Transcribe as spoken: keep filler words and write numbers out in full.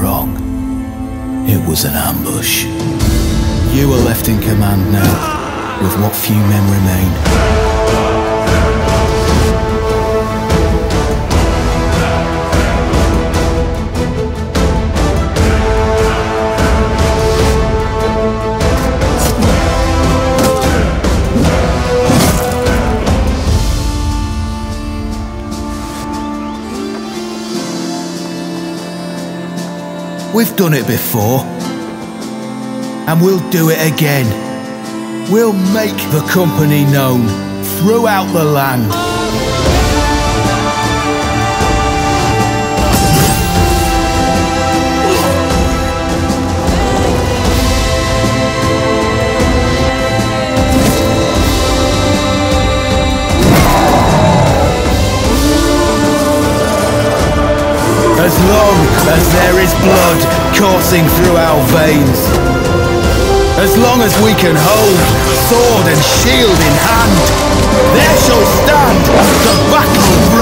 wrong. It was an ambush. You are left in command now, with what few men remain. We've done it before, and we'll do it again. We'll make the company known throughout the land. As long as there is blood coursing through our veins, as long as we can hold sword and shield in hand, there shall stand the battle